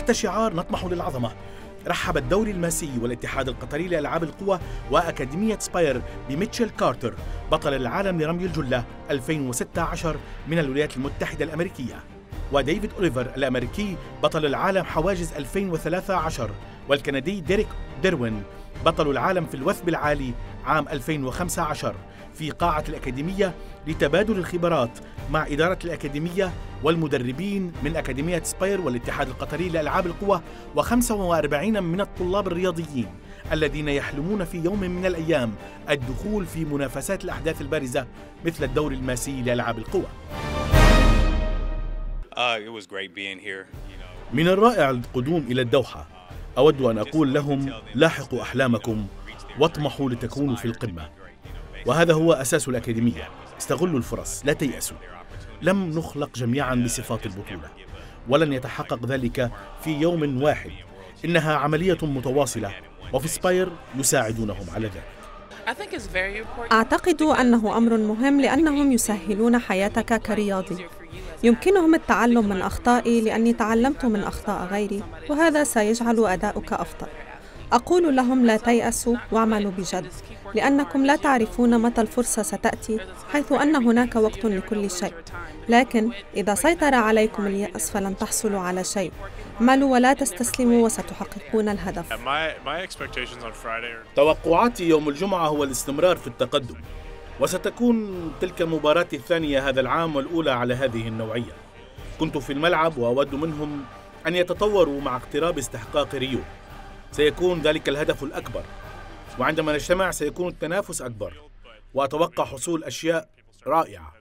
تحت شعار نطمح للعظمة، رحب الدوري الماسي والاتحاد القطري لألعاب القوى وأكاديمية سباير بميتشيل كارتر بطل العالم لرمي الجلة 2016 من الولايات المتحدة الأمريكية، وديفيد أوليفر الأمريكي بطل العالم حواجز 2013، والكندي ديريك ديروين بطل العالم في الوثب العالي عام 2015 في قاعة الأكاديمية لتبادل الخبرات مع إدارة الأكاديمية والمدربين من أكاديمية سباير والاتحاد القطري لألعاب القوى و45 من الطلاب الرياضيين الذين يحلمون في يوم من الأيام الدخول في منافسات الأحداث البارزة مثل الدوري الماسي لألعاب القوى. من الرائع القدوم إلى الدوحة. أود أن أقول لهم لاحقوا أحلامكم واطمحوا لتكونوا في القمة، وهذا هو أساس الأكاديمية. استغلوا الفرص، لا تيأسوا. لم نخلق جميعا بصفات البطولة، ولن يتحقق ذلك في يوم واحد. إنها عملية متواصلة، وفي سباير يساعدونهم على ذلك. أعتقد أنه أمر مهم لأنهم يسهلون حياتك كرياضي. يمكنهم التعلم من أخطائي لأني تعلمت من أخطاء غيري، وهذا سيجعل أداؤك أفضل. أقول لهم لا تيأسوا واعملوا بجد، لأنكم لا تعرفون متى الفرصة ستأتي، حيث أن هناك وقت لكل شيء. لكن إذا سيطر عليكم اليأس فلن تحصلوا على شيء. اعملوا ولا تستسلموا وستحققون الهدف. توقعاتي يوم الجمعة هو الاستمرار في التقدم، وستكون تلك المباراة الثانية هذا العام والأولى على هذه النوعية. كنت في الملعب وأود منهم أن يتطوروا مع اقتراب استحقاق ريو. سيكون ذلك الهدف الأكبر، وعندما نجتمع سيكون التنافس أكبر، وأتوقع حصول أشياء رائعة.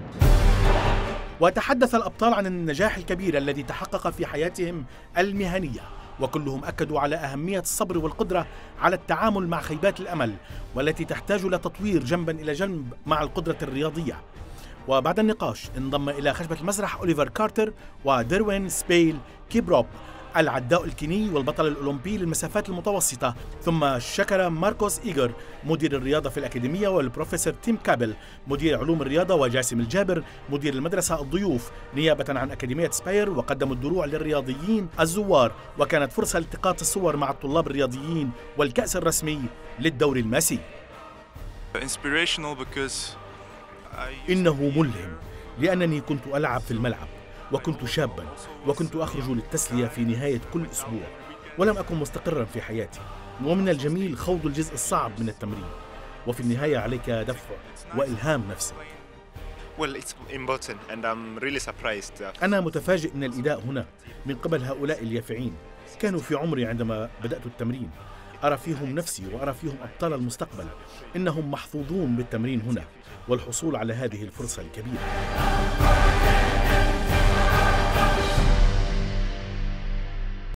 وتحدث الأبطال عن النجاح الكبير الذي تحقق في حياتهم المهنية، وكلهم أكدوا على أهمية الصبر والقدرة على التعامل مع خيبات الأمل، والتي تحتاج إلى تطوير جنبا إلى جنب مع القدرة الرياضية. وبعد النقاش انضم إلى خشبة المسرح أوليفر كارتر وديروين سبيل كيبروب العداء الكيني والبطل الأولمبي للمسافات المتوسطة، ثم شكر ماركوس إيغر مدير الرياضة في الأكاديمية، والبروفيسور تيم كابل مدير علوم الرياضة، وجاسم الجابر مدير المدرسة الضيوف نيابة عن أكاديمية سباير، وقدموا الدروع للرياضيين الزوار، وكانت فرصة لالتقاط الصور مع الطلاب الرياضيين والكأس الرسمي للدوري الماسي. إنه ملهم لأنني كنت ألعب في الملعب، وكنت شاباً، وكنت أخرج للتسلية في نهاية كل أسبوع، ولم أكن مستقراً في حياتي. ومن الجميل خوض الجزء الصعب من التمرين، وفي النهاية عليك دفع وإلهام نفسك. أنا متفاجئ من الإداء هنا من قبل هؤلاء اليافعين. كانوا في عمري عندما بدأت التمرين. أرى فيهم نفسي وأرى فيهم أبطال المستقبل. إنهم محظوظون بالتمرين هنا والحصول على هذه الفرصة الكبيرة.